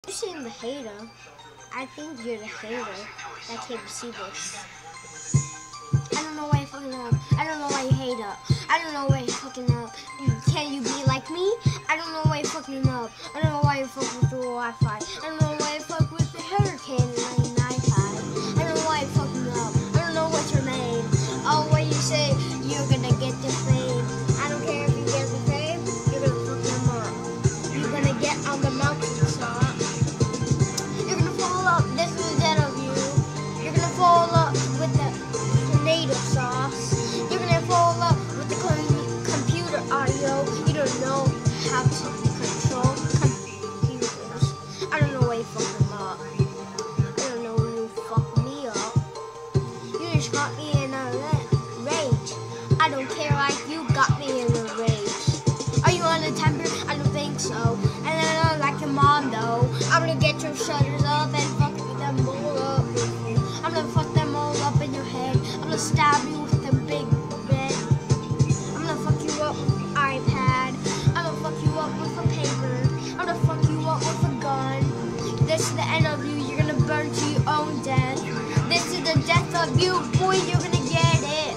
You seem the hater. I think you're the hater that can't see this. I don't know why you fucking up. I don't know why you hate up. I don't know why you fucking up. Can you be like me? I don't know why you fucking up. I don't know why you fuck with the Wi-Fi. I don't know why you fuck with the hurricane and the iPad. I don't know why you fucking up. I don't know what's your name. Oh, what you say? You're gonna get the fame. I don't care if you get the fame. You're gonna fuck them up. You're gonna get on the mountain top. You're gonna fall up. This is the dead of you. You're gonna fall up with the tomato sauce. You're gonna fall up with the computer audio. You don't know how to control computers. I don't know why you fuck them up. I don't know when you fuck me up. You just got me in a rage. I don't care, like you got me in a rage. Are you on a temper? I don't think so. And then I don't like your mom though. I'm gonna get your shutters up and fuck them all up with you. I'm gonna fuck them all up in your head. I'm gonna stab you with the big bed. I'm gonna fuck you up with the iPad. I'm gonna fuck you up with a paper. I'm gonna fuck you up with a gun. This is the end of you. You're gonna burn to your own death. This is the death of you, boy. You're gonna get it.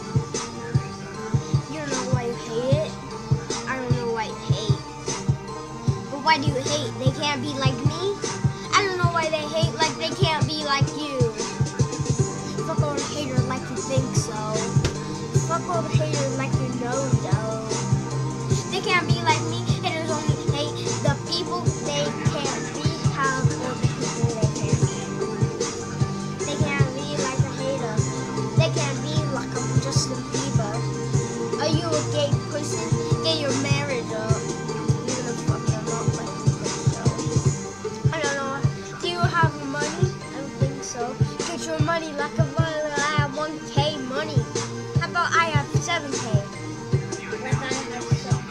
You don't know why you hate it. I don't know why you hate. But why do you hate? They can't be like me. I don't know why they hate like they can't be like you. Fuck all the haters like you think so. Fuck all the haters like you know though. They can't be like me. Haters only hate the people they can't be. How all the people they can't be. They can't be like a hater. They can't be like a Justin Bieber. Are you a gay person? Get your marriage up. You're gonna fuck them up like you think so. I don't know. Do you have money? I don't think so. Get your money like a mother. I have 1K money. How about I have 7K? Like I have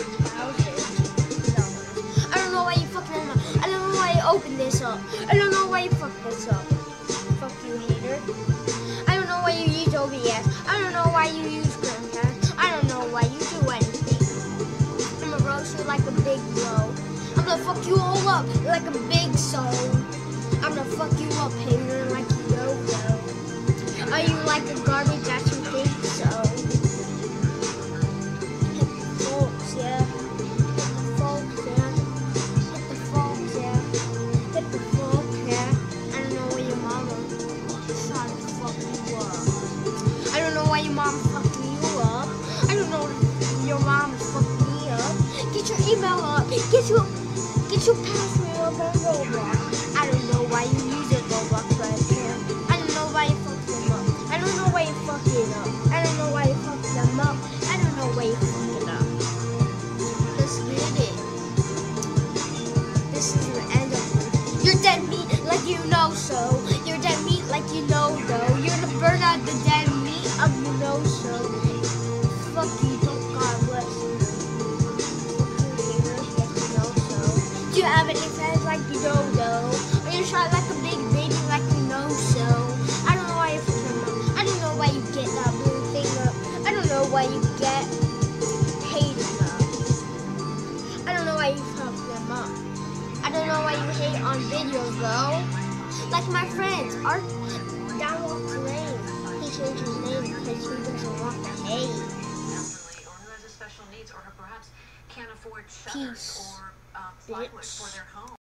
7,000 dollars. I don't know why you fucking them up. I don't know why you open this up. I don't know why you fuck this up. Fuck you, hater. I don't know why you use OBS. I don't know why you use Chromecast. I don't know why you do anything. I'm gonna roast you like a big bro. I'm gonna fuck you all up like a big soul. I'm gonna fuck you up, hater, like you know. Are you like a garbage that you think so? Hit the folks, yeah. Hit the folks, yeah. Hit the folks, yeah. Hit the folks, yeah. I don't know where your mama tried to fuck you up. I don't know why your mom fucked you up. I don't know if your mom fucked me up. Get your email up. Get your password up on Roblox. I don't know why you use it, Roblox right here. I don't know why you fucked them up. I don't know why you fucked it up. I don't know why you fucked them up. I don't know why you fucked it up. Let's get it. This is the end of it. You're dead meat like you know so. You're dead meat like you know though. You're gonna burn out the dead meat of you know so. Fuck you, don't God bless you. Fuck you, hater, like you know so. Do you have any friends like you know though? Or you're shot like a big baby like you know so. I don't know why you fucking up. I don't know why you get that blue thing up. I don't know why you get hated up. I don't know why you fuck them up. I don't know why you hate on videos though. Like my friends, Art Downwalk's name. He changed his name because he doesn't want to hate. Or who has a special needs or perhaps can't afford shutters or plywood for their home.